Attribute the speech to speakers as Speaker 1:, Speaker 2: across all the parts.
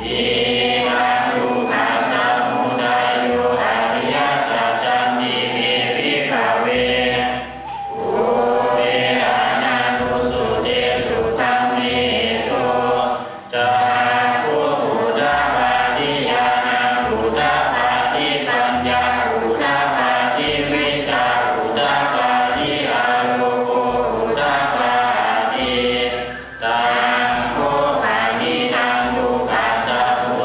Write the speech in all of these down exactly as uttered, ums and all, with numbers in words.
Speaker 1: ตังโฆปานิทังทุกขัสสะพุ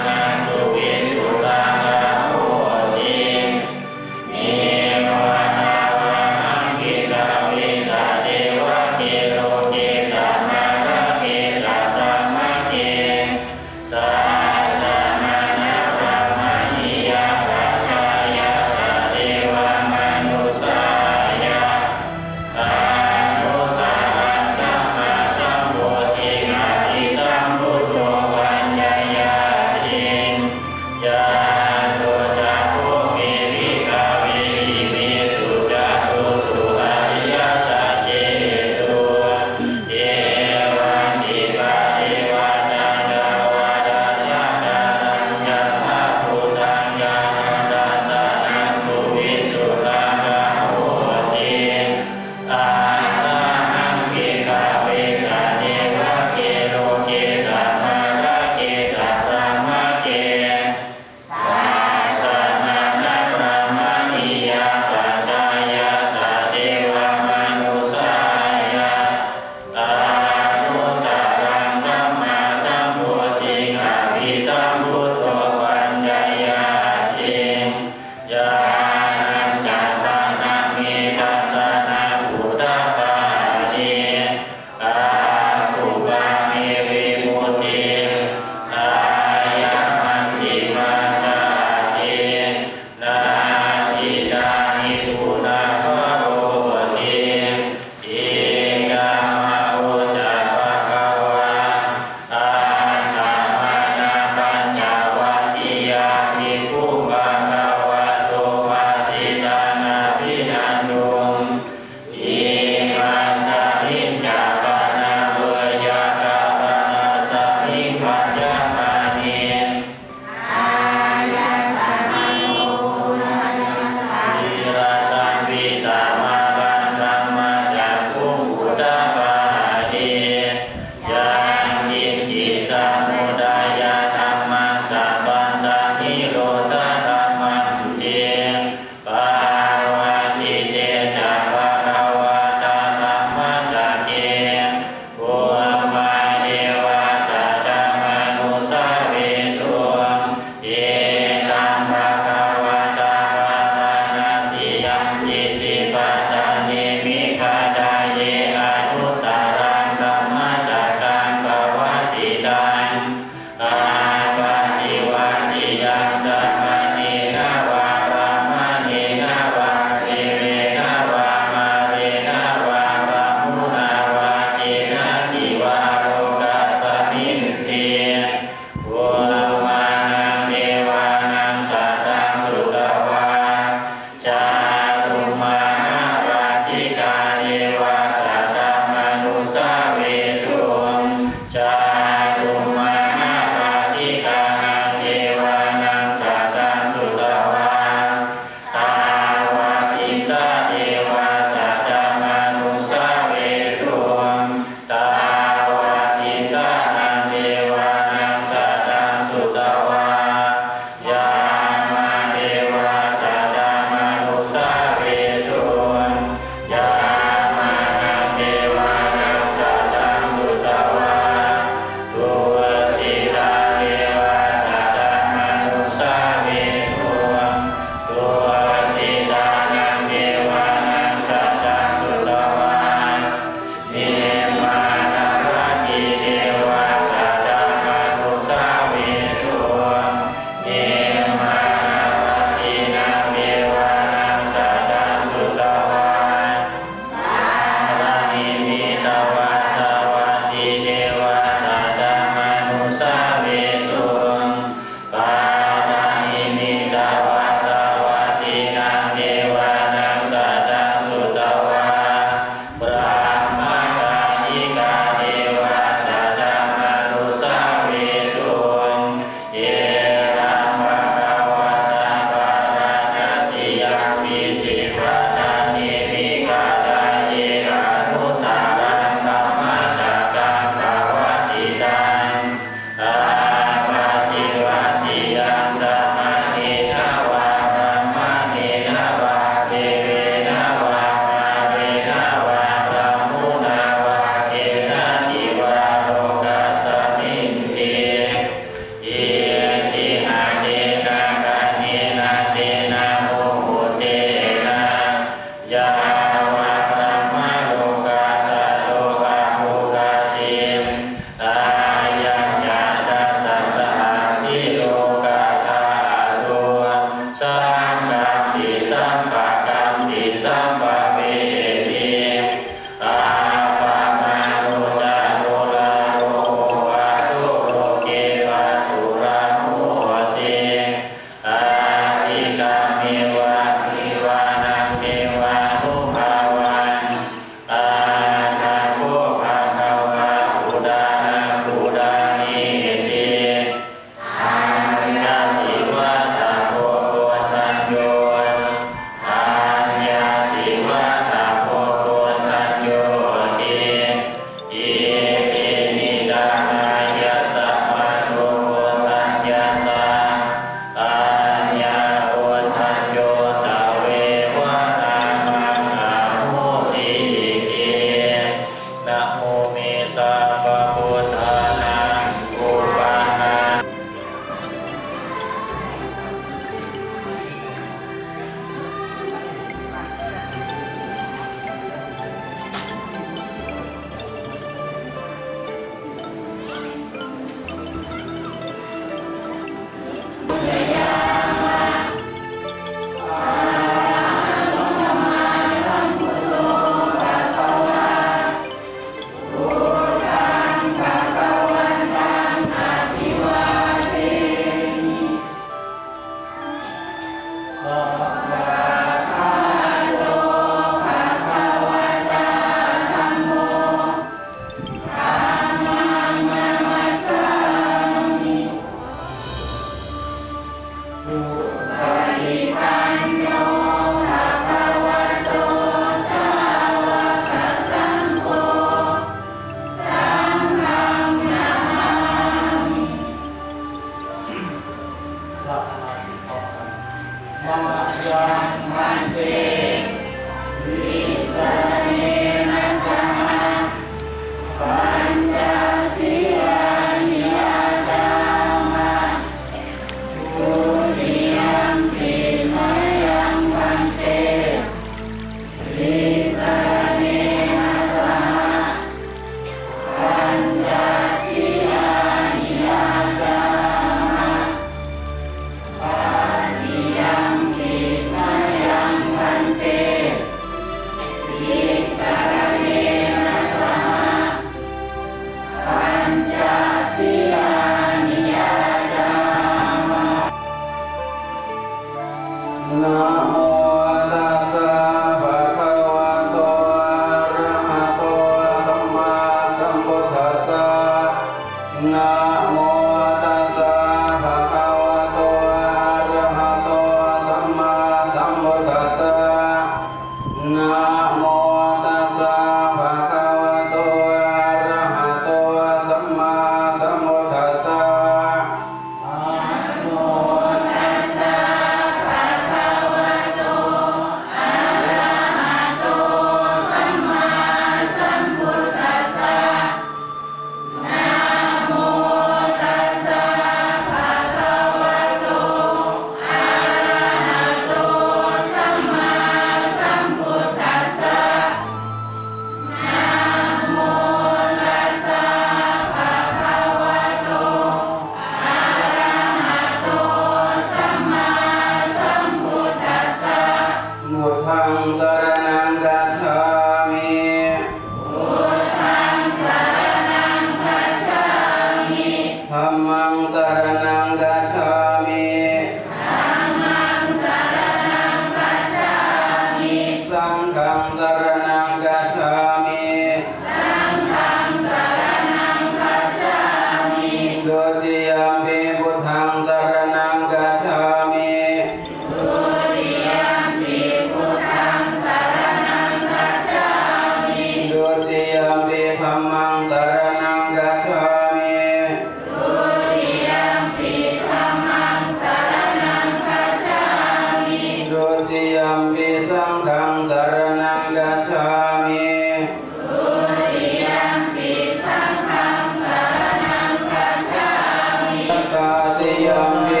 Speaker 1: ยัมปิธัมมังสรณังกัจฉามิทุติยัมปิธัมมังสรณังกัจฉามิทุติยัมปิสังฆังสรณังกัจฉามิทุติยัมปิสังฆังสรณังกัจฉามิตติยัมปิ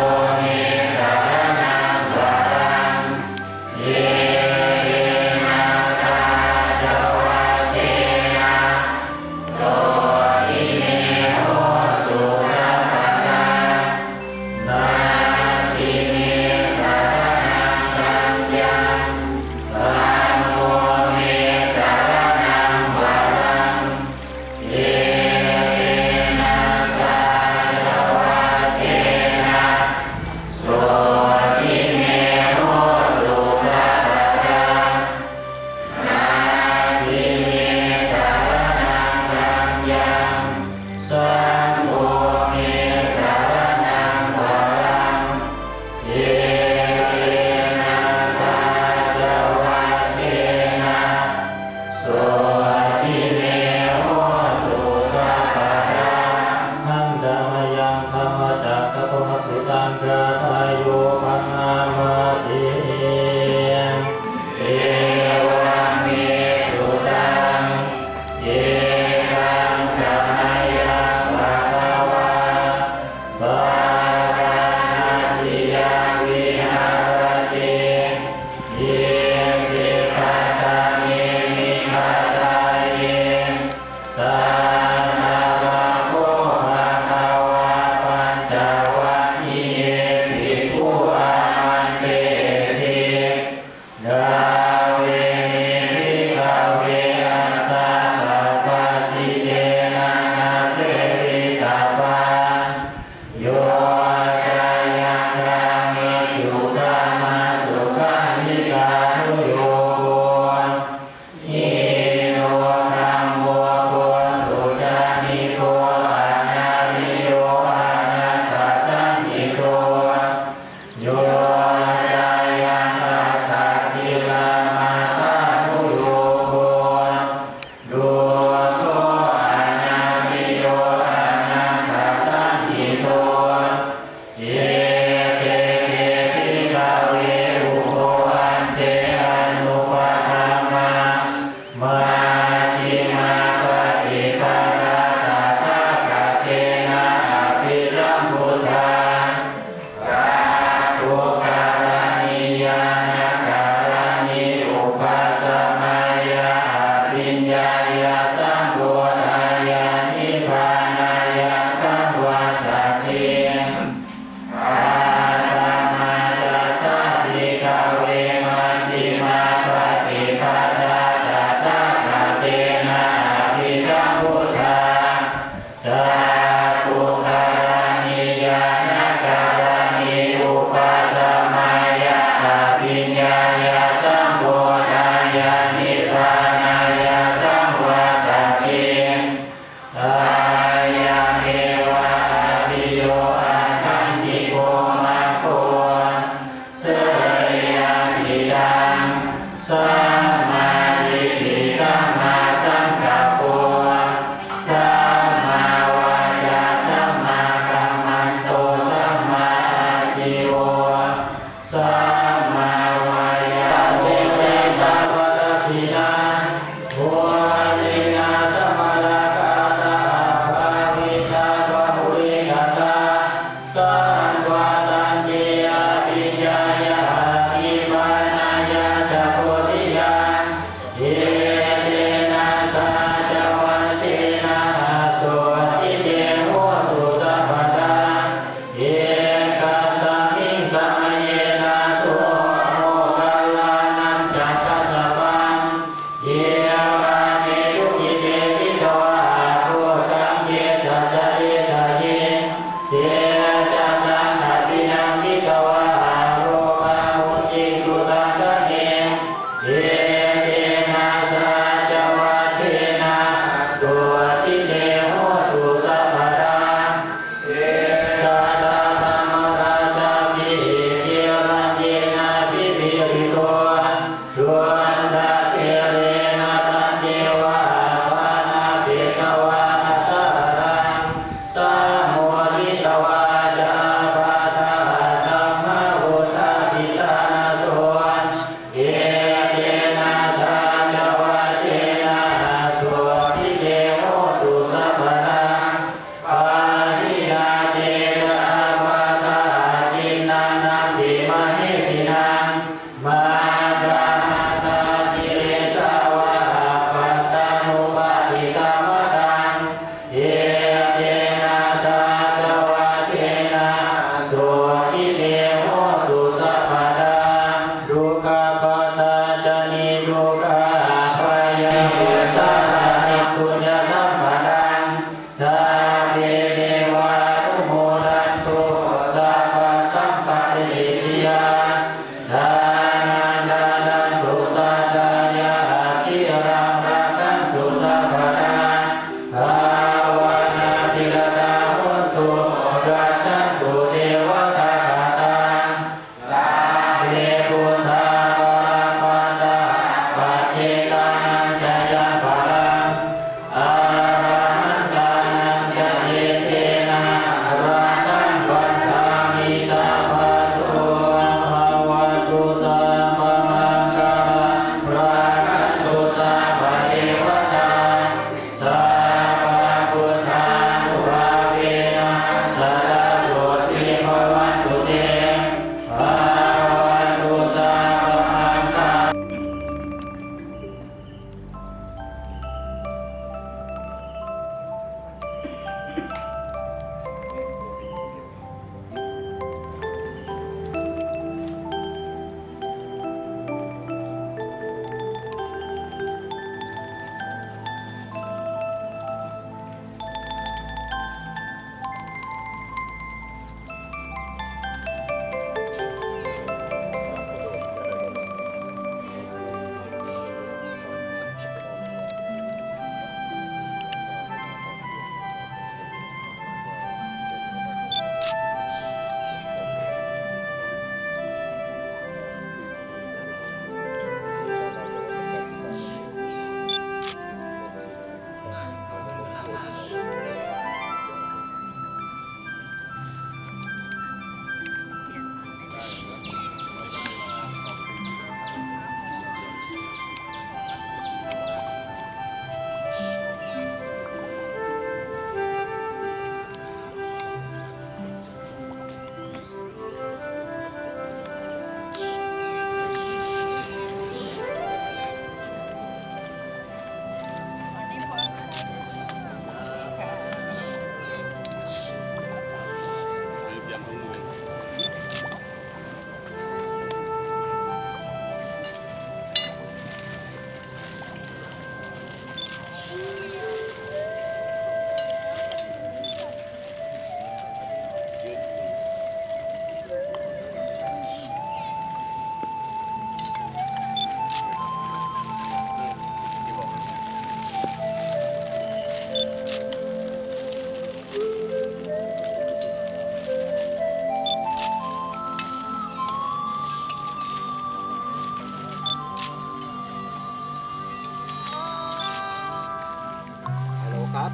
Speaker 2: เ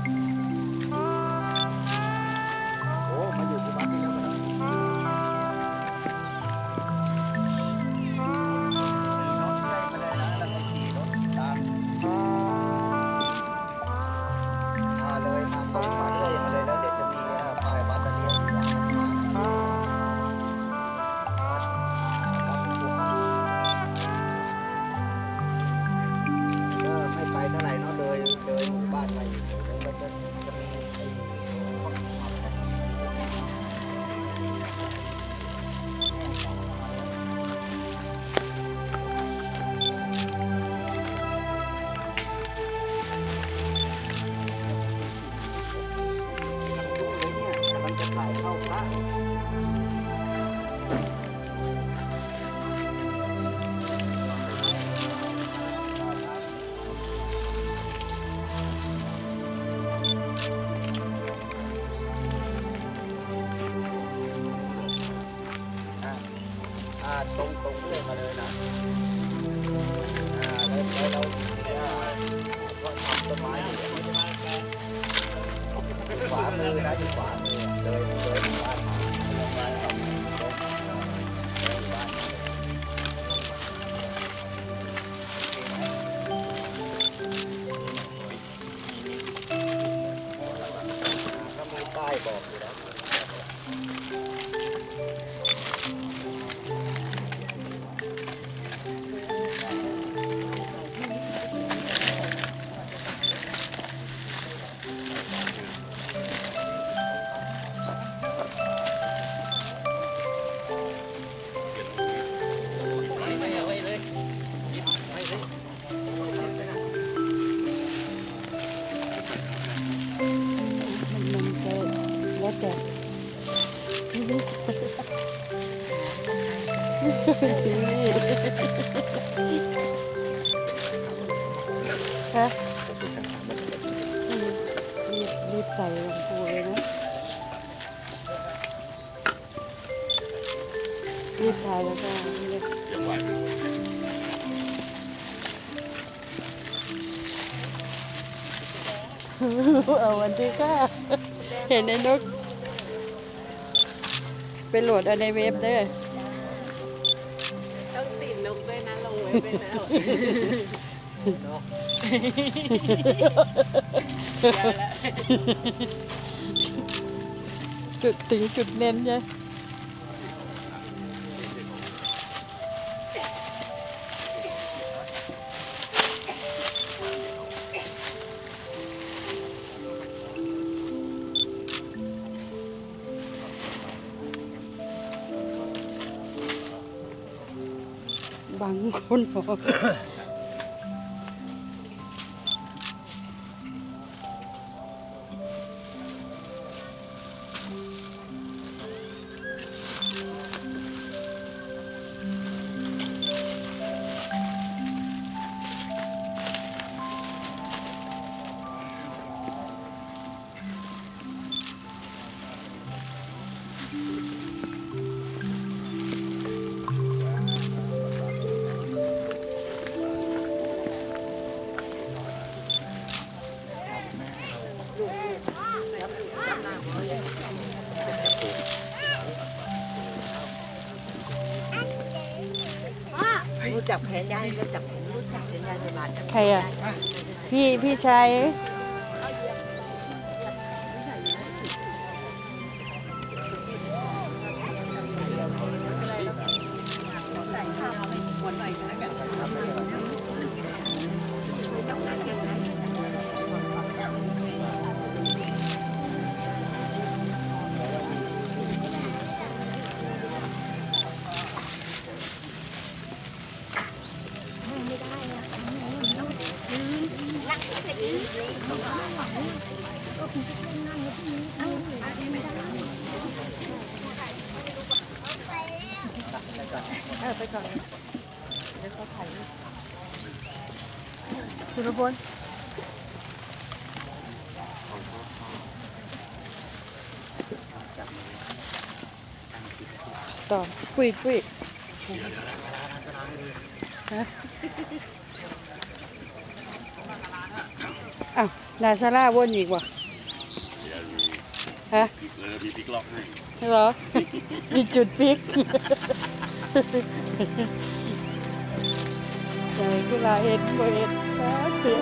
Speaker 2: โอ้มาอยู่ที่วัดนี่แล้วนะมีรถเลยมาเลยนะแล้วก็ขี่รถตามมาเลยมาตรงมาเรื่อยมาเลยแล้วเดี๋ยวจะมีป้ายวัดตะเลียงอยู่ก็ไม่ไปเท่าไหร่เนาะเลยเลยหมู่บ้านไปแล้วก็จะจะมีไอ้ เนี่ยกำลังจะถ่ายเข้าพระอ่าอ่าตรงตรงเรื่อยมาเลยนะอ่าแล้วแล้วเราเนี่ยก็ทำต้นไม้อยู่ขวามือนะอยู่ขวามือเลยเลยหมู่บ้านมาลงมาครับเลยหมู่บ้านมาถ้ามีป้ายบอกอยู่แล้ว
Speaker 3: แล้วแต่ฮะรีบรีบใส่ลงปูเลยนะรีบถ่ายแล้วก็เอาวันที่ค่ะเห็นในนกไปโหลดเอาในเว็บเด้อ
Speaker 4: ต้องติดนกด้วยนะลงไว้ไปแล้ว
Speaker 3: จุดถึงจุดเน้นใช่บางคนบอก
Speaker 4: รู้จักแผนยายรู้จักแผนรู้จักแผนยายในบ้าน
Speaker 3: ใครอ่ะ พี่พี่ชายเออไปก่อนเดี๋ยวเขาถ่ายสุรพลต่อปุยปุยฮะอ้าวนาซาร่าวนอีกว่ะฮะ
Speaker 2: เออมีพลิกล็อกให้
Speaker 3: เหรอ มีจุดพลิกใจกุลาเห็นบ่เห็นนะเสียง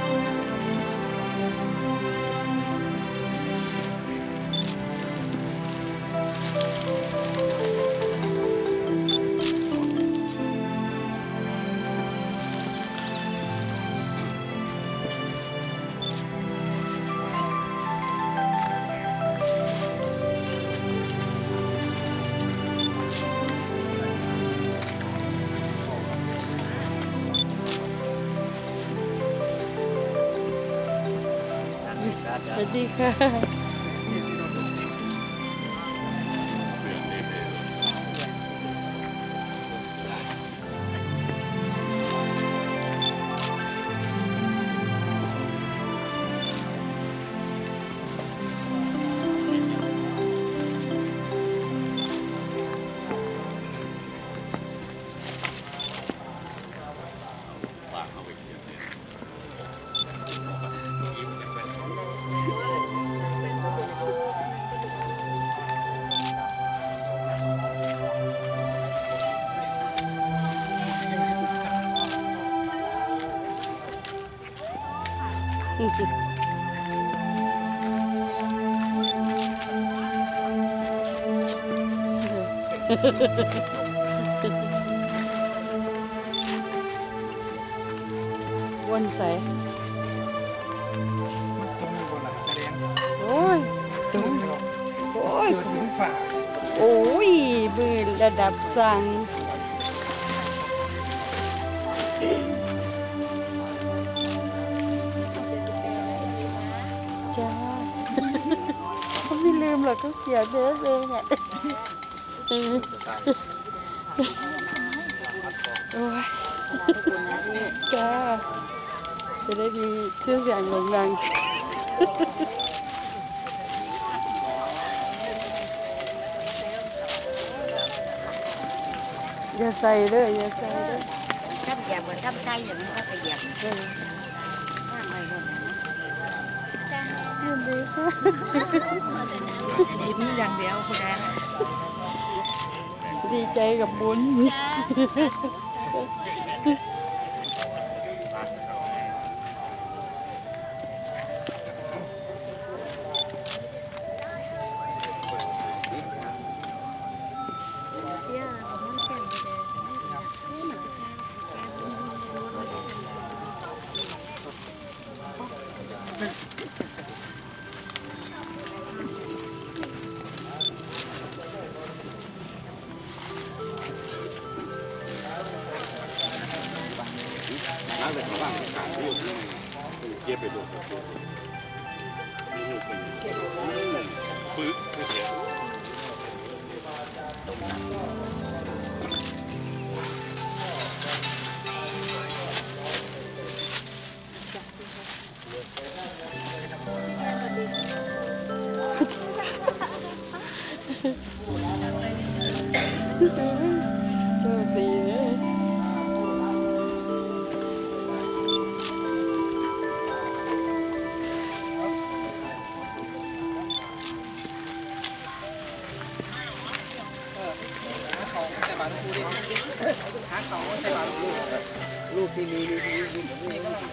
Speaker 3: สวัสดีค่ะวนใส่โอ้ยถึงโอ้ยโอ้ยมือระดับสั่งจ้าเขาไม่ลืมหรอกเขาเขียนเด้อเองอ่ะโอ้ยจ้าจะได้มีชื่อเสียงโด่งดังอย่าใส่เลยอย่าใส่เลย
Speaker 4: ถ้าเหยียบเหมือนกับไก่อย่างนี้ก็ไปเหยียบ
Speaker 3: เออ
Speaker 4: ข้างในนู่นนะ
Speaker 3: ยินดีค่ะ
Speaker 4: ยิ้มอย่างเดียวคุณแดง
Speaker 3: ดีใจกับบุญ
Speaker 2: นั่งเลยข้างล่างขาดลูกเก็บไปดูปึ๊กเสีย
Speaker 3: โชคดีเลย
Speaker 5: ลูกที่มีมีมีมีมี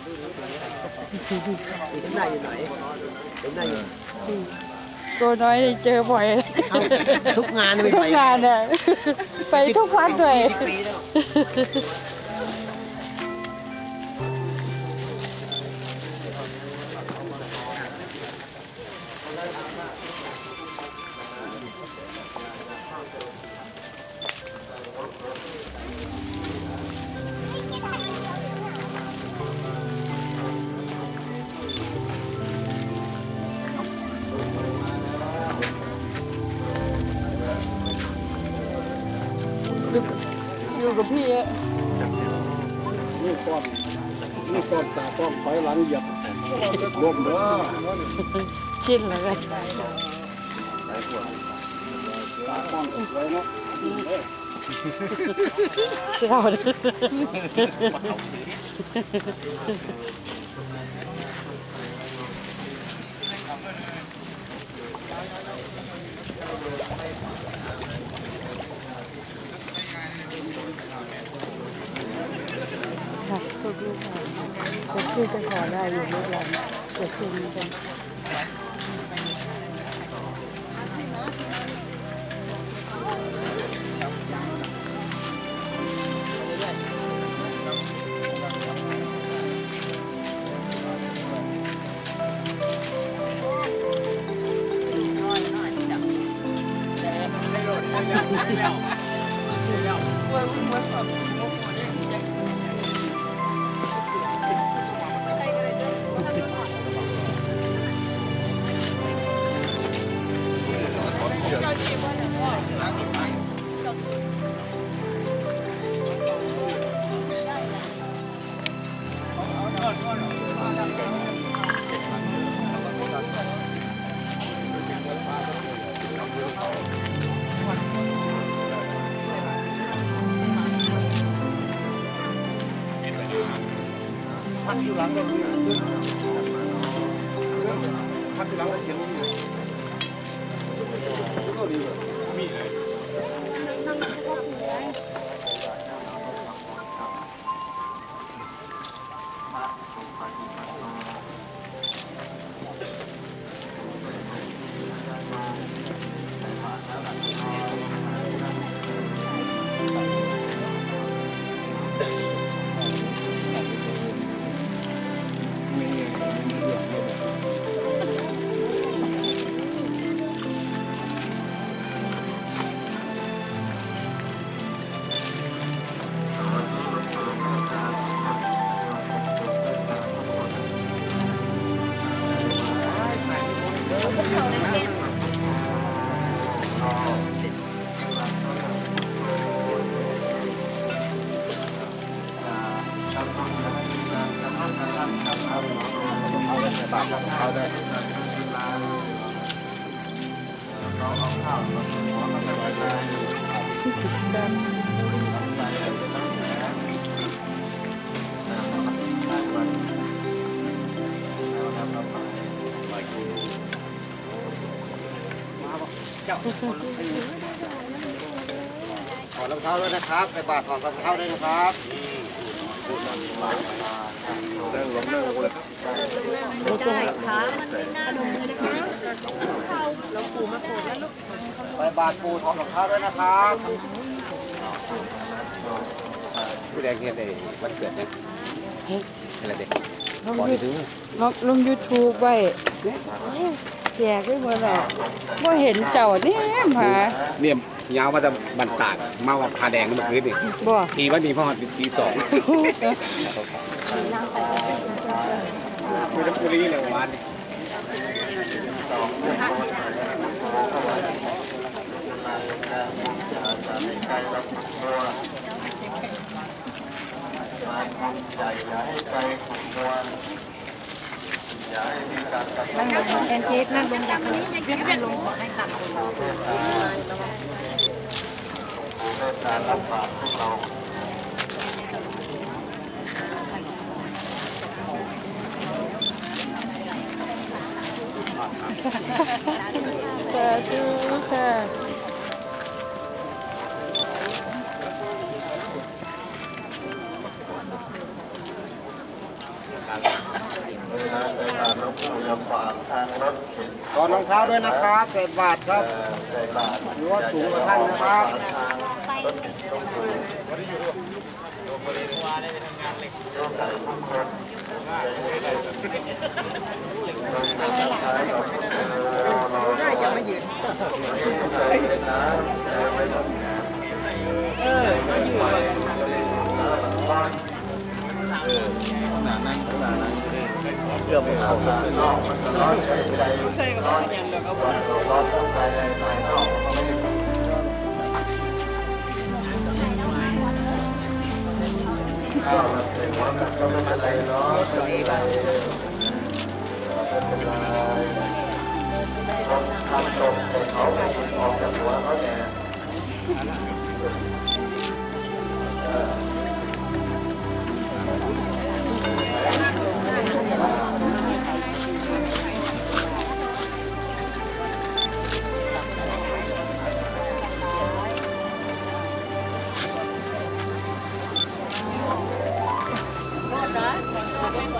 Speaker 5: มีจำได้อยู่ไหนจำได้อยู่
Speaker 3: ตัวน้อยเจอบ่อย
Speaker 5: ทุกงานไม่
Speaker 3: ทุ
Speaker 5: ไป
Speaker 3: กงานอ่ะไปทุกวัดเลย
Speaker 5: ปีแล้ว
Speaker 3: อยู่กับพี่อะ
Speaker 2: นี่ก้อนนี่ก้อนตาก้อนถอยหลังเหยียบบ่มเด้อ
Speaker 3: ชินแล้วกัน
Speaker 2: ตาก้อนไว้เนาะ
Speaker 3: เศร้าเลยค่ะก็ดูค่ะก็คือจะขอได้อยู่ลูกหลานจะคืนกัน
Speaker 2: พักอยู่หลังเลยพักอยู่หลังเลยเขียนว่ามีมีเลยเอาได้เราเอาข้าวเราเอาไปไว้ถอดรองเท้าด้วยนะครับในบาทถอดรองเท้าด้วยนะครับเรื่องลงเรื่องเลยครับ
Speaker 4: ได้ขามันไม่น่าลงเลยนะคะเราปูมาโผล่แล้วลูก
Speaker 2: ไปบาทปูถอดรองเท้าด้วยนะครับผู้แดงเห็นเลยวันเกิดเนี่ยอะไรเด็ก
Speaker 3: ลงยูลงลงยูทูบไว้แจกไว้หมดแล้วว่าเห็นเจ้าเนี่ยผา
Speaker 2: เนี่ยยาวมาจะบันตากมาวัดผาแดงเมื่อคืนนี่
Speaker 3: บ่
Speaker 2: ทีวันนี้พ่อตีสองคุยน้ำกุลีเลยวันนี้
Speaker 4: นั่งลงแอนเค้กนั่งลงจากนี้นั่งลงขอให้ตัดลง
Speaker 6: การรับบาตรพวกเรา
Speaker 3: สาธุค่ะ
Speaker 6: เวลาใส่บาตรหลวงปู่อย่าฝากทางรถเข็น
Speaker 2: ถอดรองเท้าด้วยนะครับใส่บาทครับ
Speaker 6: ใส่บาตร
Speaker 2: หรือว่าสูงกว่าท่านนะครับ
Speaker 6: ทางรถเข็นต้องสูงต้องใส่ทุกคนได้ยังไม่ยืนเออไม่ยืนหนานั่งหนานั่งเกือบไม่เข้าเลยร้อนใจใจร้อนอย่างเดียวก็ร้อนร้อนต้องใจใจภายนอกข้าวมันเป็นหัวกันก็ไม่เป็นไรเนาะไม่เป็นไรไม่เป็นไรทำตกให้เขาออกจากหัวเขาเนี่ย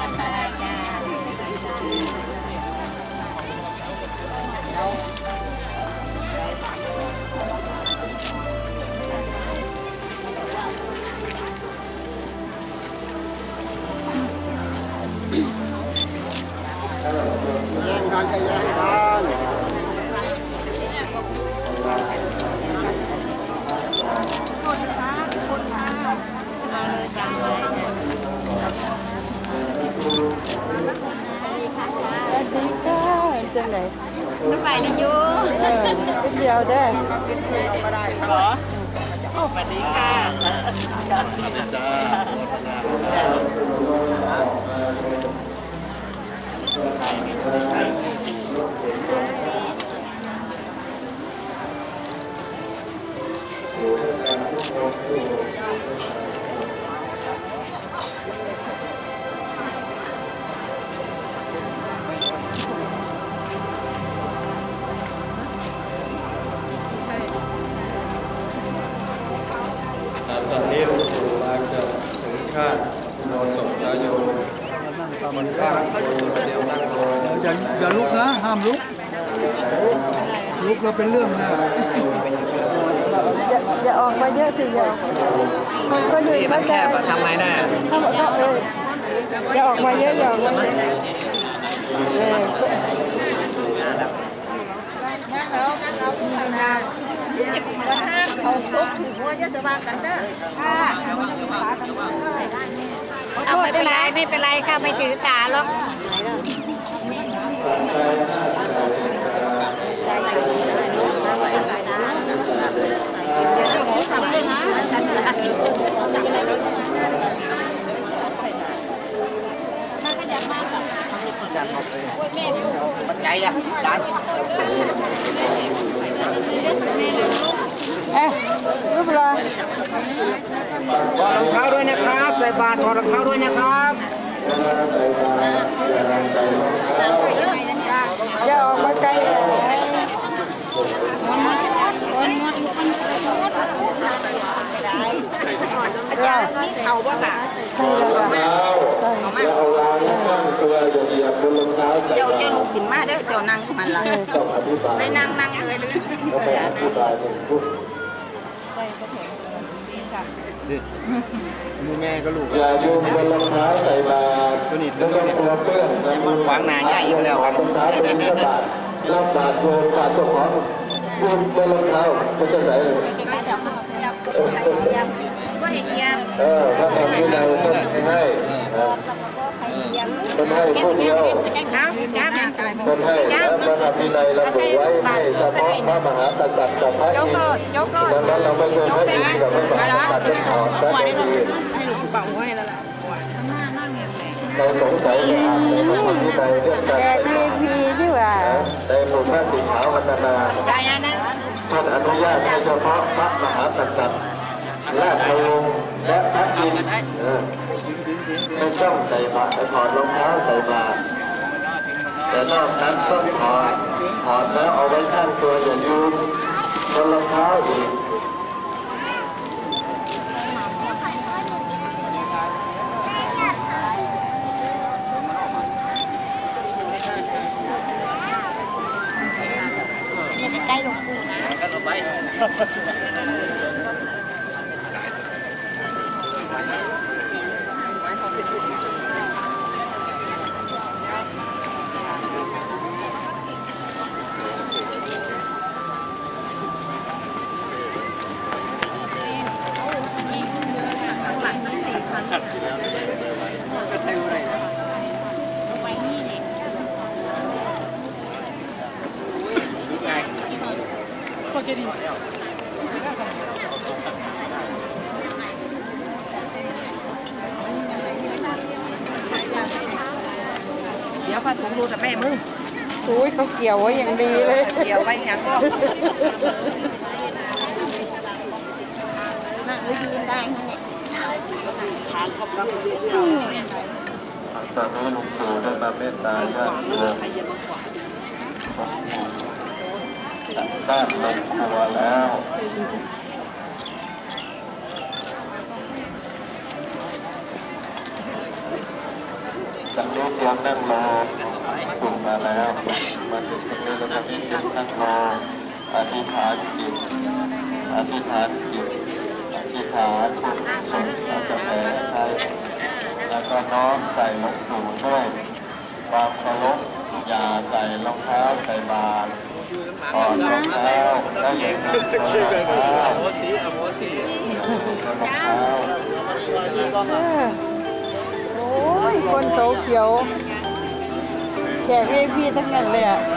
Speaker 5: แย่งกันจะแย่งกัน
Speaker 3: จังไหน
Speaker 4: น้ำไปนะยู
Speaker 3: เออเป็นเดียวได้
Speaker 2: เหรอสวัสดีค่ะ
Speaker 6: ตอนนี้หลวงปู่กำลังจะถึงชาติโนศพแล้วโยมมันข้างเดี๋ยวนั่งรอ
Speaker 7: อย่าอย่าลุกนะห้ามลุกลุกเราเป็นเรื่องนะ
Speaker 3: อย่าอย่าออกมาเยอะสิอย่าคนก็อยู่มันแคบทำไงได้เขาบอกว่าเอออย่าออกมาเยอะอย่าออกมาเยอะเออวันห้าเขาทุบถึงว่าจะวางกันเด้อค่ะ
Speaker 4: เอาไม่เป็นไรไม่เป็นไรค่ะไม่ถือสาหรอก
Speaker 5: ใจอ่ะจาน
Speaker 3: เอ๊ะรูปอะไร
Speaker 5: ถอดรองเท้าด้วยนะครับใส่บาตรถอดรองเท้าด้วยนะครับ
Speaker 3: อย่าออกมาไกลเลย
Speaker 4: อาจารย์นี่เขาว่าค่ะ
Speaker 3: ใช่เลยค่ะ
Speaker 6: แล้วเอาวางตั้งตัวอย่าเหยียบบนรองเท้าใส่
Speaker 4: เจ้า
Speaker 6: บา
Speaker 4: เจ้า
Speaker 6: ตร
Speaker 4: ลูกกินมาเด้อเจ้านั่งมันละ
Speaker 6: ต้องอธิบาย
Speaker 4: ไม่นั่งนั่งเลยหรือ
Speaker 6: ก็ไปอธิบายหนึ่งพูด
Speaker 5: มือแม่ก็ลูก
Speaker 6: อย่าโยนบนรองเท้าใส่บาตร
Speaker 5: ตัวนี้ตั
Speaker 6: ไม่
Speaker 5: ว
Speaker 6: ต้อง
Speaker 5: นี้
Speaker 6: กลัวเปื้อนนะ
Speaker 5: มันขวางหน้าใหญ่อยู่แล้วครับ
Speaker 6: รองเท้าเป็นกระบาดรับบาตรโยนบาตรเจ้าของโยนบนรองเท้าไม่จะไหนเลย
Speaker 4: ว่าเฮีย
Speaker 6: เออพระธรรมวินัยต้องให้นะต้องให้ผู้เดียว
Speaker 4: น้ำน้ำยังไง
Speaker 6: ต้องให้แล้วพระธรรมวินัยระบุไว้ให้เฉพาะพระมหากษัตริย์กับพระอินทร์ดังนั้นเราไม่เคยพระอินทร์กับพระมหากษัตริย์เป็นของพระอินทร์
Speaker 4: ให้หนูเป่าไว้แล้วล่ะ
Speaker 6: เราสงสัยจะอ่านในพระธรรมวินัยเรื่องการ
Speaker 3: แก
Speaker 6: ใส่
Speaker 3: ดี
Speaker 6: บาตร
Speaker 3: พีดีกว่า
Speaker 6: ในหมู่พระสิงขาวรรณนา
Speaker 4: ได้ยังนะ
Speaker 6: ท่านอนุญาตให้เฉพาะพระมหากษัตริย์ราชวงศ์และพระอินทร์เออไม่ต้องใส่บาตรถอดรองเท้าใส่บาตรแต่นอกนั้นต้องถอดถอดแล้วเอาไว้ข้างตัวอย่ายืนบนรองเท้าอีก
Speaker 4: ใกล้หลวงปู่นะ เดี๋ยวพาถุงดูแต่แม่มึง
Speaker 3: อุ้ยเขาเกี่ยวไว้อย่างดีเลย
Speaker 4: เดี๋ยวไปอย่างก็นั่งหรือยืนได้เนี่ย
Speaker 6: ตอนนี้หลวงปู่ได้มาเมตตาญาติโยมด้านลงครัวแล้วจากนี้เตรียมนั่งรอถูกมาแล้วมาถึงตรงนี้แล้วก็มีสิ่งนั่งรออธิษฐานจิตอธิษฐานจิตอธิษฐานทุกสนอาจจะแผ่ใครแล้วก็น้อมใส่หลวงปู่ด้วยความเคารพอย่าใส่รองเท้าใส่บาตรถอดรองเท้าแล้วอย่าถอดรองเท้า
Speaker 2: โมชีอโมชี
Speaker 3: โอ้ยคนโตเขียวแขกเอพีทั้งนั้นเลยอ่ะ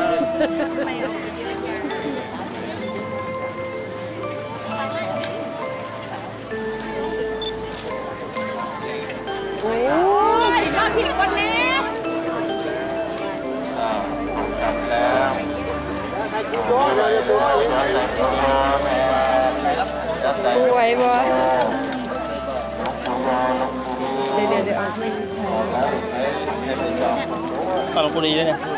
Speaker 3: โอ้ยมาผิดคนนี้ดูไหวบ่เดี๋ยวเดี๋ยวเดี๋ยวเอาให้
Speaker 2: ก็ลงบุรีด้วยเนี่ย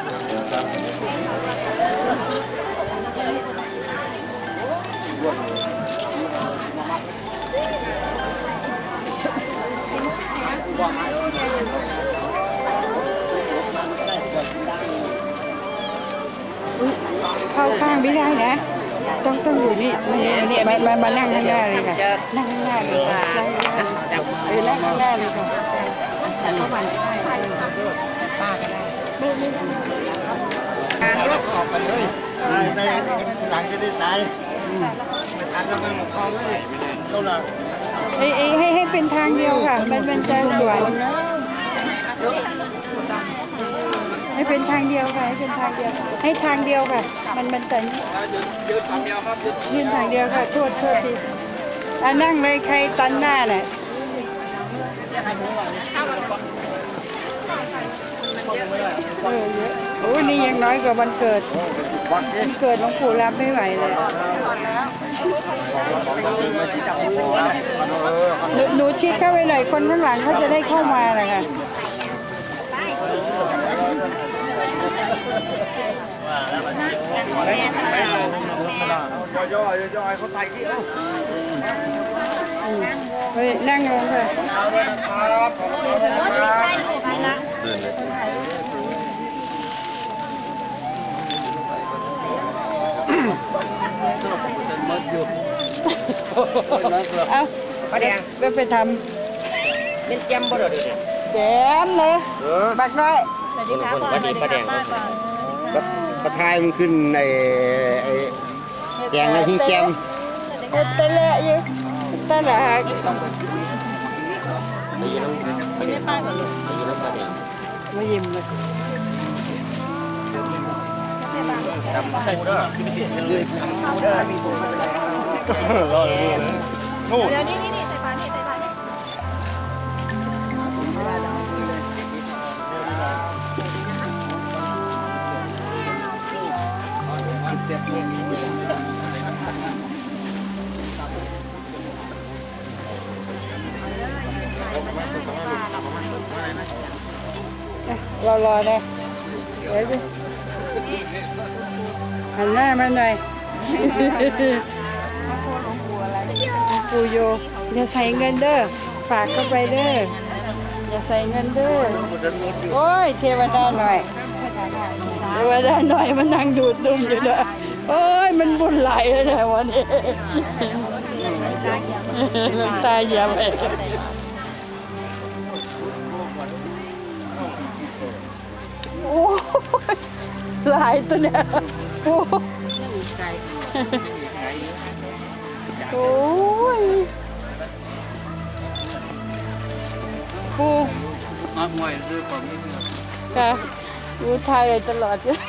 Speaker 3: เข้าข้างไม่ได้นะต้องต้องอยู่นี่มามามานั่งข้างหน้าเลยค่ะนั่งข้างหน้าเลยค่ะเออนั่งข้างหน้าเลยค่ะเข้ามาป้าก็ได้ไม่ไม่
Speaker 5: แล้วออกไปเลยในหลังจะได้ตายไม่ทันแล้วมันหมดคลองเลย
Speaker 3: ให้ให้ให้เป็นทางเดียวค่ะมันมันจะสวยให้เป็นทางเดียวค่ะให้เป็นทางเดียวให้ทางเดียวค่ะมันมันจะยืนทางเดียวครับยืนทางเดียวค่ะโทษโทษทีอ่ะนั่งเลยใครตันหน้าน่ะเออเยอะโอ้ยนี่ยังน้อยกว่าวันเกิดวันเกิดหลวงปู่รับไม่ไหวเลยหนูหนูชิดเข้าไปหน่อยคนข้างหลังเขาจะได้เข้ามาเลยค่ะ
Speaker 5: ย่อย่อเขาไต่ที่เขา
Speaker 3: เฮ้ยนั่งลงค่ะ
Speaker 5: เอาด้วยนะครับขอบคุณนะครับเดินเลย
Speaker 3: เอาปลาแดงไปไปทำเป็นแจมบ่เด้อแจมเลยบักน้อย
Speaker 4: สวัสดีครับสวัสดีปลาแดง
Speaker 5: กระทายมันขึ้นในแกงอะไรที่แกง
Speaker 3: เฮ็ดแต่ละอยู่แต่ละหักมายิ้มเลย
Speaker 4: เดี๋ยวนี่นี่นี่ใส่ปลานี่ใส่ปลานี่
Speaker 3: รอรอเลยเดี๋ยวสิหันหน้ามาหน่อยปูโยอย่าใส่เงินเด้อฝากเข้าไปเด้ออย่าใส่เงินเด้อโอ้ยเทวดาหน่อยเทวดาหน่อยมันนั่งดูดตุ้มอยู่นะโอ้ยมันบุญไหลเลยนะวันนี้น้ำตาเหยียบไปโอ้ยหลายตัวเนี่ยโอ้โอ้ยปูมาห่วยด้วยความนี้ค่ะดูไทยเลยตลอดเลย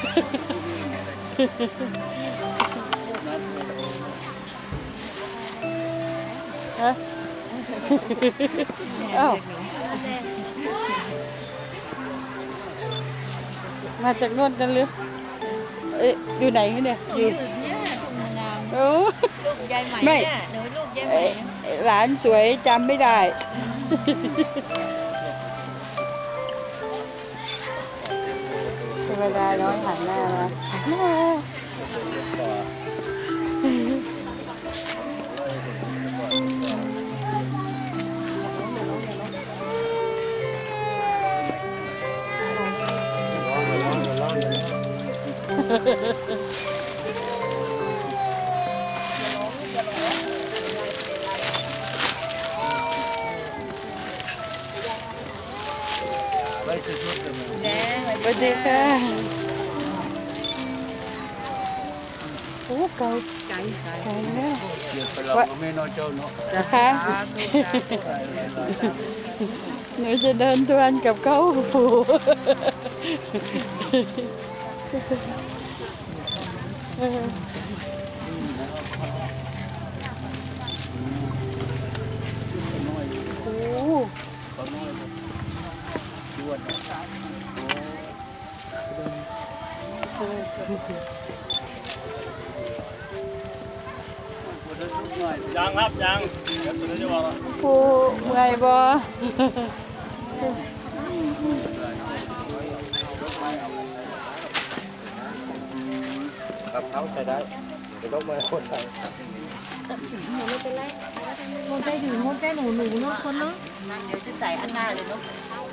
Speaker 3: ฮะอ้าวมาจากโน่นกันหรือเอ๊ะอยู่ไหนเนี่ยอยู่โอ้ลูกยายใหม่เนี่ยหนูลูกยายใหม่หลานสวยจำไม่ได้เวลาน้อยหันหน้ามา
Speaker 2: ไปสุดๆเลย
Speaker 3: สวัสดีค่ะโอ้ไก่ไก่ไก่แล้ว
Speaker 2: เดี๋ยวไปลองกับแม่น้อยเจ้าเนาะ
Speaker 3: นะคะหนูจะเดินทวนกับเขาปู่โอ้
Speaker 2: ยังครับยังเดี๋ยวสุดแล้วจะบอก
Speaker 3: ปู่เมื่อยบ่
Speaker 2: กับเขาใส่ได้เดี๋ยวต้องมาคนใส่
Speaker 4: โมได้ถึงโมได้หนูหนูเนาะคนเนาะ
Speaker 3: เดี๋ยวจะใส่อันหน้าเลยเนาะ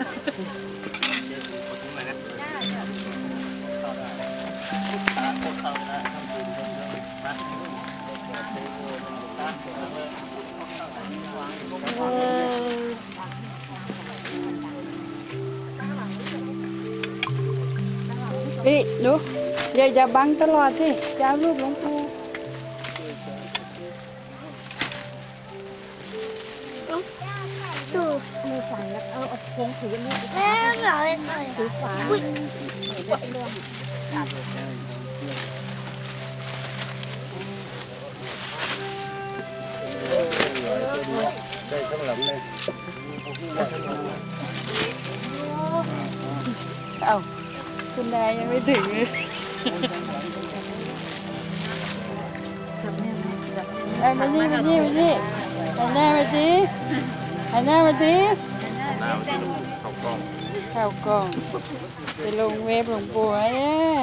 Speaker 3: นี่หนูอย่าอย่าบังตลอดสิจะเอารูปหลวงปู่
Speaker 4: ดูมือสั่นแล้วเอาเอาโค้งถือนี่
Speaker 8: แม่หน่อยหน่อย
Speaker 4: ถือฝา
Speaker 2: ได้ข้างหลังเลย
Speaker 3: เอาคุณนายยังไม่ถึงเลยเอามานี่มานี่มานี่หันหน้ามาสิหันหน้ามาสิ
Speaker 2: หน้าที่ลูกเขากล้อง
Speaker 3: เข้ากล่องจะลงเว็บหลวงปู่ไอ้เนี่ย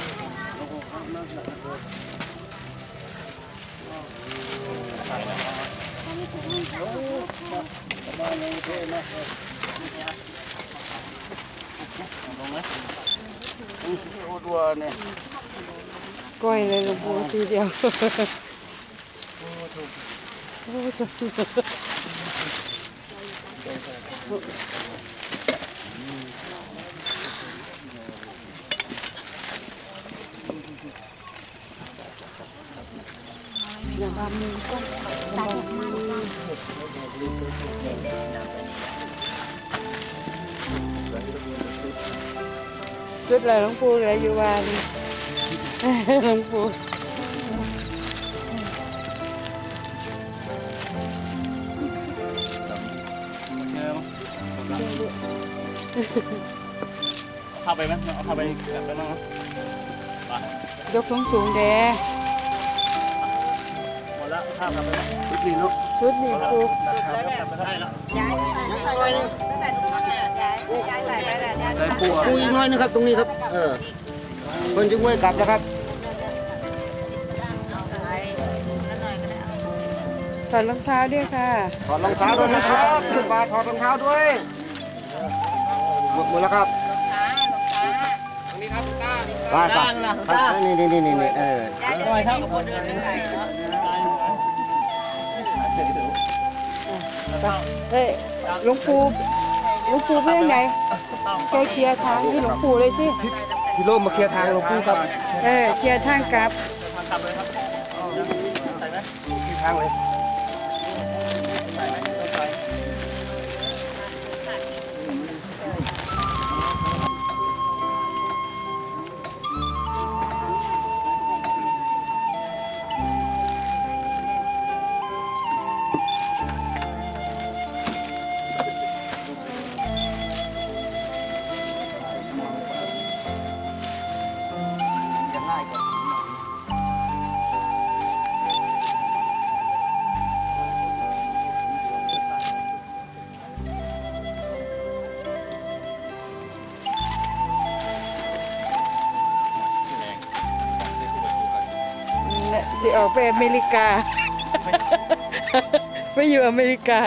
Speaker 2: โอ้ตัวเนี่ย
Speaker 3: ก้อยเลยหลวงปู่ทีเดียวอย่าบามือก็ตัดชุดอะไรหลวงปู่เหลืออยู่วานหลวงปู่
Speaker 2: เข้าไปไหมเอาเข้าไปแบบไปมั้ง
Speaker 3: ยกสูงสูงแด
Speaker 2: หมดแล้วข้ามไปชุดนี้เนาะ
Speaker 3: ชุดนี่ปู
Speaker 2: ได้แล้ว
Speaker 5: ใส่ปูปูอีกน้อยนึงครับตรงนี้ครับเออคนจะงวยกลับแล้วครับ
Speaker 3: ถอดรองเท้าด้วยค่ะ
Speaker 5: ถอดรองเท้าด้วยนะครับขึ้นมาถอดรองเท้าด้วยหมดหมดแล้วครับตรงนี้ครับตาตานี่นี่นี่นี่เออ
Speaker 2: ซอยเท่ากับคนเดินได้
Speaker 3: เฮ้ยหลวงปู่หลวงปู่เป็นยังไงแกเคลียร์ทางให้หลวงปู่เลยสิ
Speaker 5: พี่โลมมาเคลียร์ทางหลวงปู่ครับ
Speaker 3: เออเคลียร์ทางกลับ
Speaker 2: ทำเลยครับใส่ไหม
Speaker 5: เคลียร์ทางเลย
Speaker 2: ใส่ไหมใส่
Speaker 3: สิออกไปอเมริกา ไปอยู่อเมริกา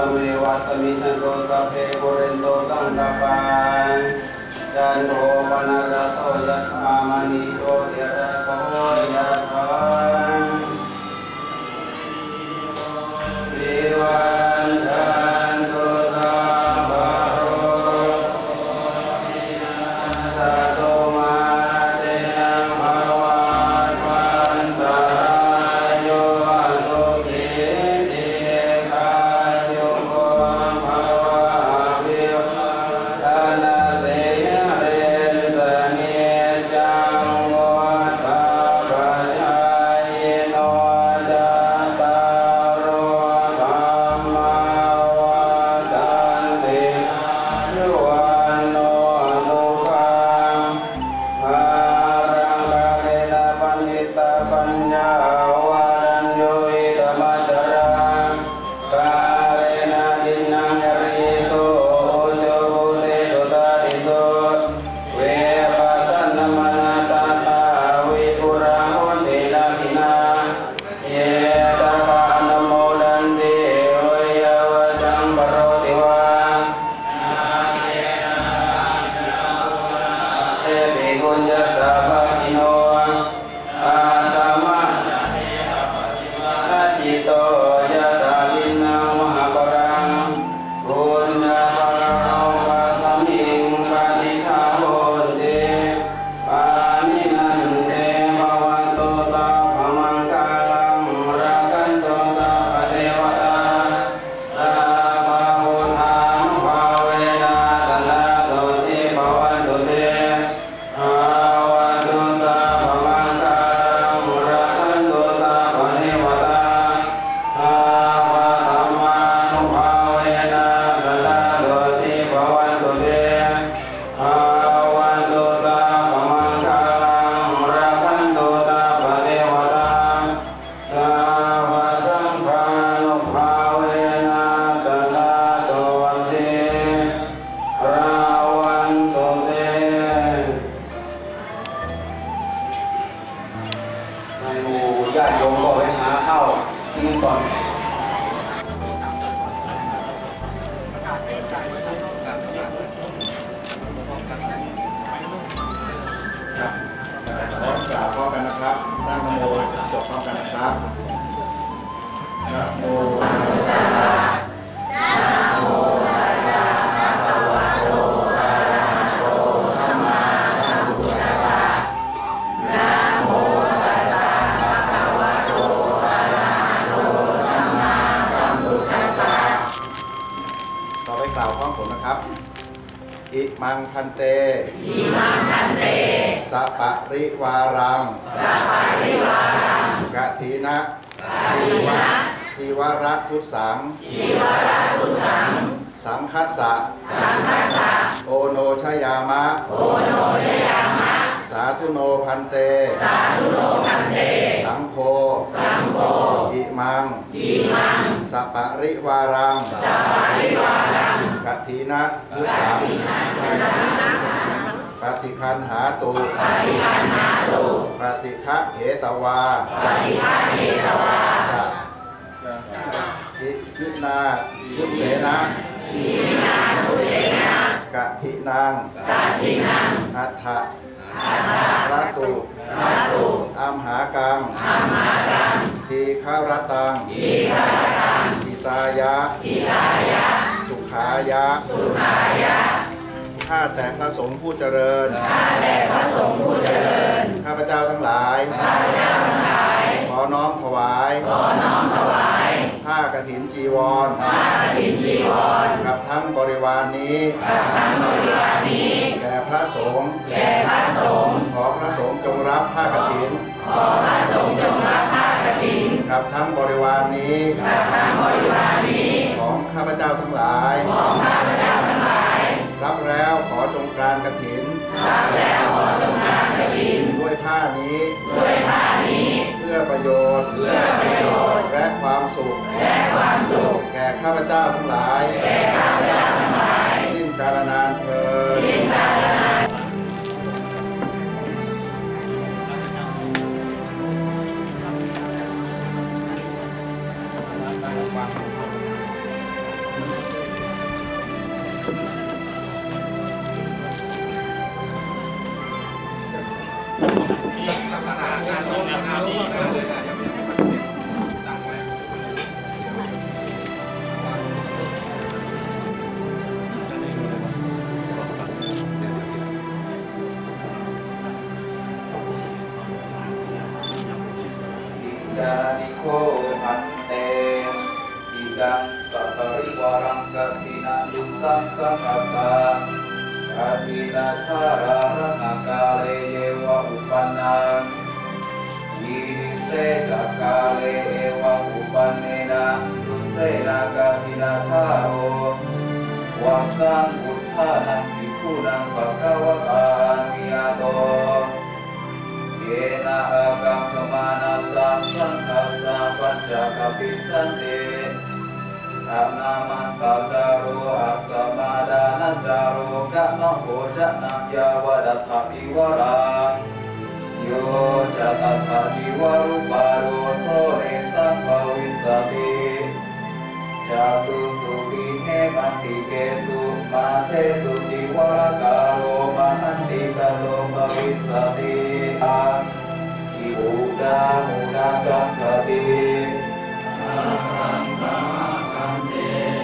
Speaker 1: เมวัตมิจันโตตะเพปุเรนโตสังกปานจันโทปนารโตยะธามณิโตยะระโตยะธาวิวันจันโตสัมภโรสัตโตมาเตยังภวันวันตายโยสุขิติกายุโกภวะวิวัฒนาเสเรนสนิจังวัฏฏาปัจจายโนจัตตารโอธรรมาวัฏฏันติอายุวันโนสุขังภารังกาเลนะปัญญิตาปัญญาวารัญโยอิธรรมจรังกาเรนะดินังยริโสโยภูเตสุตาริโสเวปัสสนมนาตาตาวิปุราหุนตินาคินาเยตะปานโมดันติเวยาวจังปโรติวาเอปิกุญญสสะภะกิโนอาสามะอาจิโตยะตาลินังมหาปรังบุญญาภะโนปัสสมิงปฏิฆาโหติปานินันเตภวันโตสัพพมังคลังรักขันโตสัพพเทวตาสัพพะพุทธังภาเวนะสนะโสติภวันตุเตภวันตุสัพพมังคลังรักขันโตสัพพเทวตาสัพพะธัมมานุภาเวนะสนะโสติภวันตุเตภวันตุสัพพมังคลังรักขันโตสัพพเทวตาสัพพะสังฆานุภาเวนะสนะโสติภวันตุเตให้หมู่ญาติโยมก็ไปหาข้าวกินก่อน
Speaker 2: พร้อมกล่าวพร้อมกันนะครับตั้งนะโมจบพร้อมกันนะครับนะโมตัสสะต่อไปกล่าวพร้อมผมนะครับอิมังพันเตอิมังพันเตสัปปะริวารังสัปปะริวารังกะทีนะกะทีนะชีวระทุสังชีวระทุสังสังคัสสะสังคัสสะโอโนชยามะโอโนชยามะสาธุโนพันเตสาธุโนพันเตสังโฆสังโฆอิมังอิมังสัปปะริวารังสัปปะริวารังกะทีนะทุสังปฏิคันหาตุปฏิคันหาตุปฏิฆะเหตวาปฏิฆะเหตวาจะอิทินาทุเสนะอิทินาทุเสนะกะทินังกะทินังอัฏฐะอัฏฐะระตุระตุอัมหากังอัมหากังทีฆารตังทีฆารตังอิตายะอิตายะสุขายะสุขายะข้าแต่พระสงฆ์ผู้เจริญข้าแต่พระสงฆ์ผู้เจริญข้าพเจ้าทั้งหลายข้าพเจ้าทั้งหลายขอน้อมถวายขอน้อมถวายผ้ากฐินจีวรผ้ากฐินจีวรกับทั้งบริวารนี้กับทั้งบริวารนี้แก่พระสงฆ์แก่พระสงฆ์ขอพระสงฆ์จงรับผ้ากฐินขอพระสงฆ์จงรับผ้ากฐินกับทั้งบริวารนี้กับทั้งบริวารนี้ของข้าพเจ้าทั้งหลายของข้าพเจ้าทั้งหลายรับแล้วขอจงการกฐินรับแล้วขอจงการกฐินด้วยผ้านี้ด้วยผ้านี้เพื่อประโยชน์เพื่อประโยชน์และความสุขและความสุขแก่ข้าพเจ้าทั้งหลายแก่ข้าพเจ้าทั้งหลายสิ้นกาลนานเถิดสิ้นกาลนาน
Speaker 1: ดานิโคหันเตอิดังสัพปริวารังกัตินายุสังสังกัสสะกัตินาธาราระหากาเลเยวะอุปันนังยิริเสจักกาเลเอวะอุปันเนนะยุเสนากัตินาธาโรวาสังอุทธานังภิกขุนังภะคะวะตามิยโตเยนะอากังขมานาสังสังคัสสะปัญจกัปปิสันเตอะนามันตาจารุอัสสมาดานะจารุกะนะโหจะนังยาวะดัตถะปิวราโยจะตัทธะปิวรุปาโรโสเรสังภวิสสติจาตุสุวิเหมันติเกสุมาเสสุจิวรกาโรมหันติกะโลภวิสสติอาอิอุดามุนากังคติอาคังคามะคันเต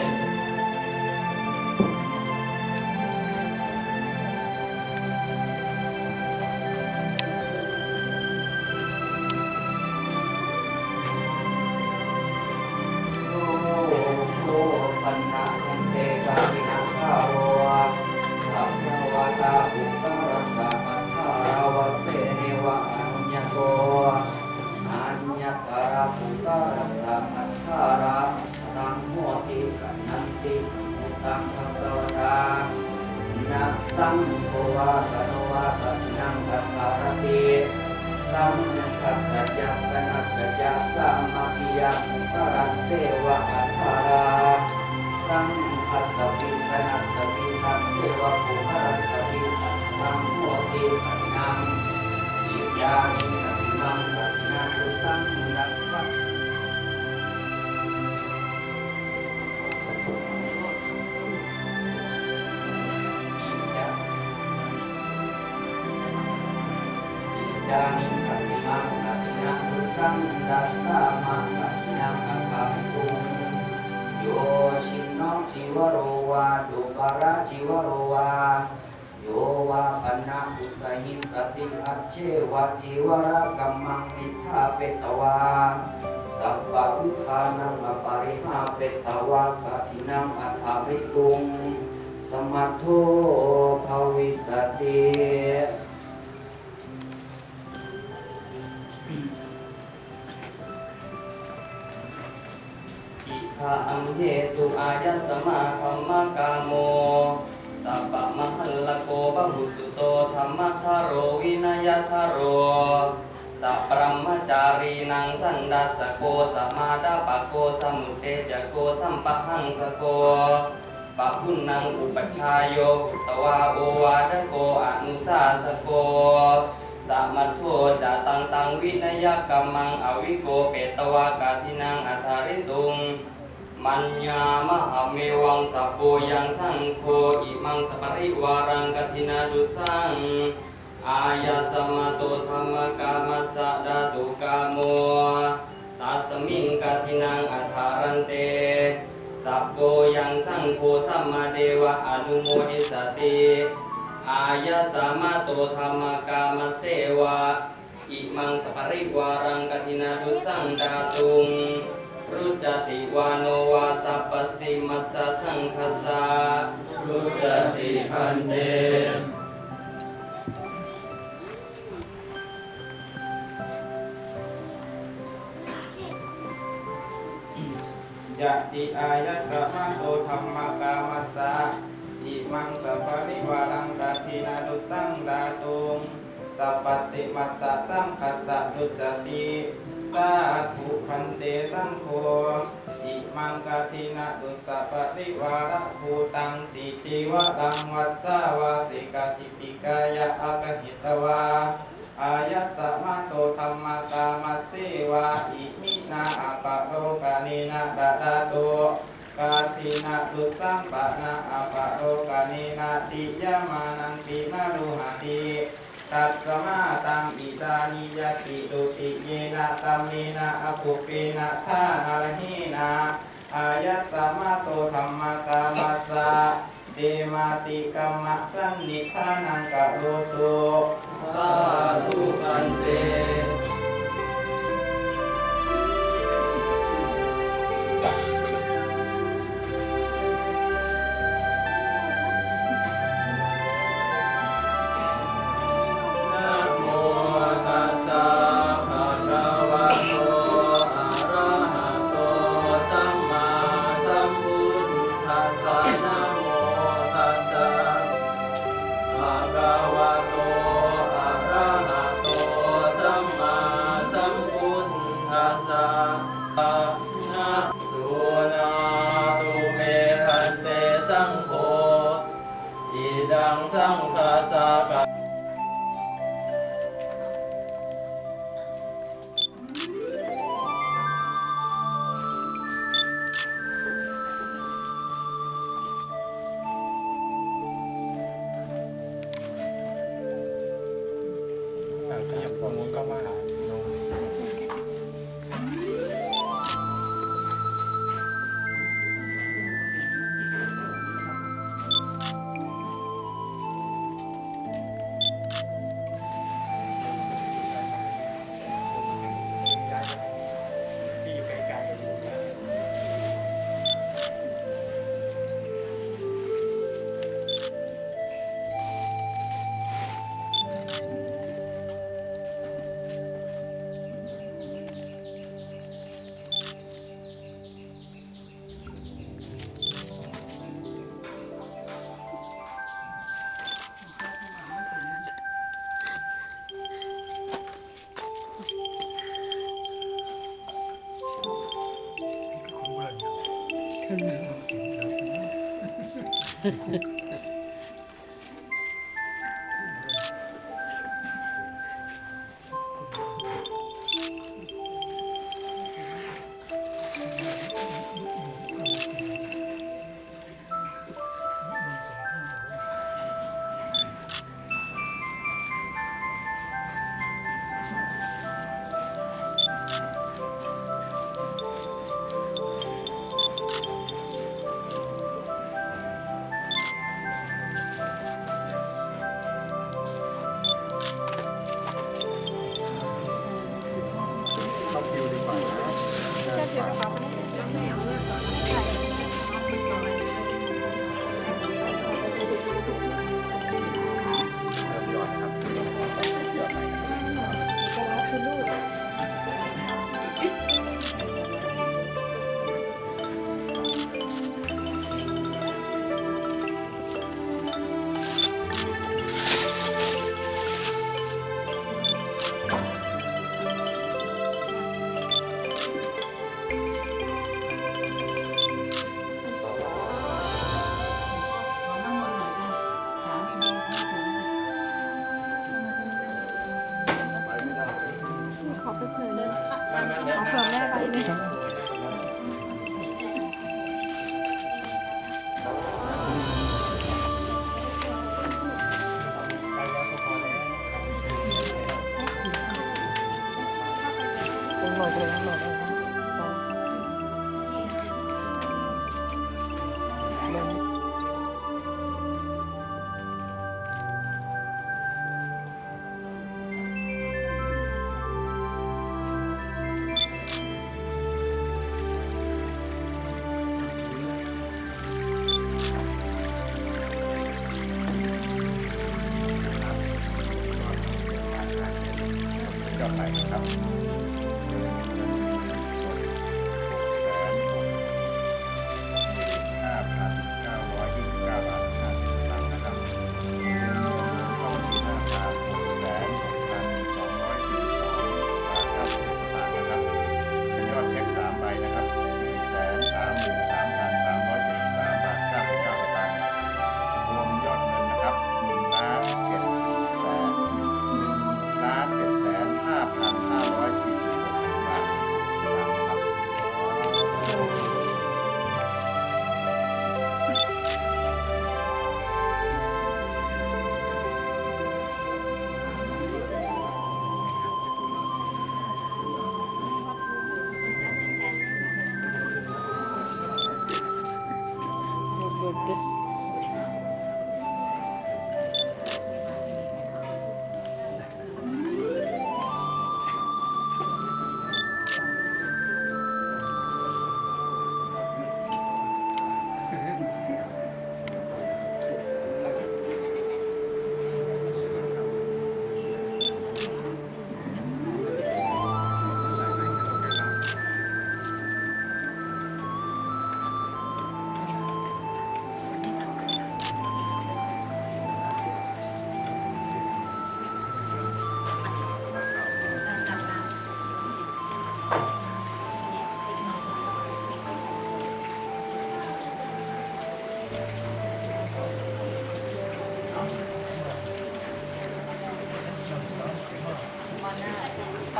Speaker 1: ปัญหาคันเตกามินาคาโรธัมมวตาอุปารสะอัฏฐาราวเสเนวะอนุญญโกอัญญตระปุปารสะอัฏฐาราตังโมติกัณันติมุตังภะคะวตานัสสังโฆวะกะโนวะตะนังอัฏฐารติสัมคัสสะจักกนัสสะจัสสะมะปิยะอุปารสเสวะอัฏฐาราสังคัสสะวิกนัสสะวิคัสเสวะอุปารสวิคัสสังโหติกัณนังอิยามิกัสมังกัณนังรุสังรัสสะดานิกัสมังกัณนังรุสังรัสสะมังกัณนังอัคามิตุงโยชินน้องจิวโรวาดุปาราจิวโรวาโยวาปนะอุสหิสติอัจเจวะจิวระกัมมังมิทาเปตวาสัพพะอุทานังอปาริหาเปตวะกะทินังอัฏฐาริตุงสมัทโธภวิสติข้าอัมเหสุอายสมาคัมมะกาโมสัพพะมหัลลโกบหุสุโตธรรมทาโรวินัยทาโรสัพพะมจารีนังสันดัสสโกสัมมาดาปโกสมุเตจโกสัมปะหังสโกปะหุนังอุปชายโยพุตตวาโอวาทโกอนุสาสโกสัมมัทโธจะตังตังวินัยกัมมังอวิโกเปตวากาทินังอัฏฐาริตุงมัญญามหาเมวังสัพโพยังสังโฆอิมังสปริวารังกทินาดุสังอายาสมาโตธรรมกามัสสะดาตุกาโมตัสมิงกทินังอัฏฐารันเตสัพโพยังสังโฆสัมมาเดวะอนุโมทิสติอายาสมาโตธรรมกามัสเสวะอิมังสปริวารังกทินาดุสังดาตุงรุจติวาโนวาสัพพสิมัสสะสังคสะรุจติพันเตยะติอายัสสะมะโตธรรมกามัสสะอิมังสัพพะริวารังกาทินาดุสังดาตุงสัพพสิมัสสะสังคัสสะรุจติสาธุพันเตสังโฆอิมังกาทินาดุสัพพะริวาระภูตังติจิวะรังวัสสาวาสิกาติติกายะอากหิตวาอายัสสะมะโตธรรมกามัสสิวาอิมินาอปะโรกานินาดาดาโตกาทินาตุสัมปะนาอาปะโรกานินาติยามานังปินารุหติตัสสมาตังอิตานิยติตุติเยนะตัมเมนะอภุเปนะทานาลหินาอายัสสะมาโตธัมมกามัสสะเดมาติกัมมะสันนิทานังกะโลตุสาธุปันเตสังฆาสากะขยับตรงนู้นก็มา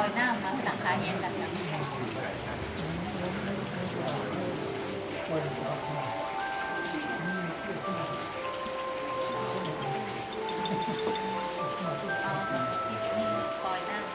Speaker 4: อยหน้ามาหลังคาเย็นกันแบบคอยหน้า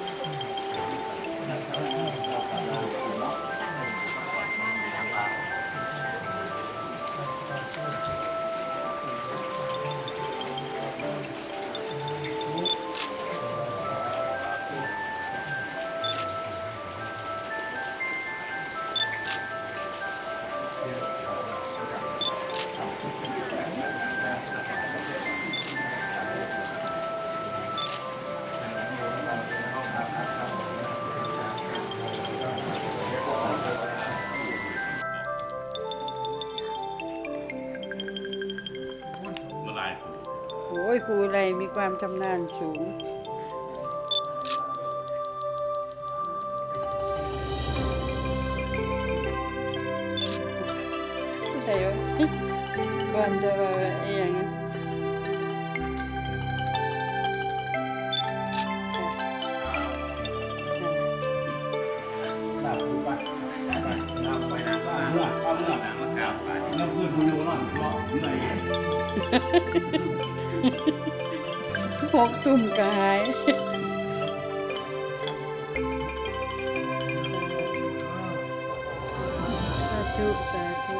Speaker 3: โอ้ยครูอะไรมีความชำนาญสูงใช่ไหมก่อนจะว่าไอ้อย่างนี้พกตุ่มกายสาธุสาธุ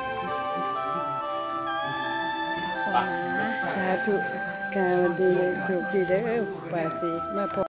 Speaker 3: สาธุกาวันดีสุขดีเด้อปาสีมาพอ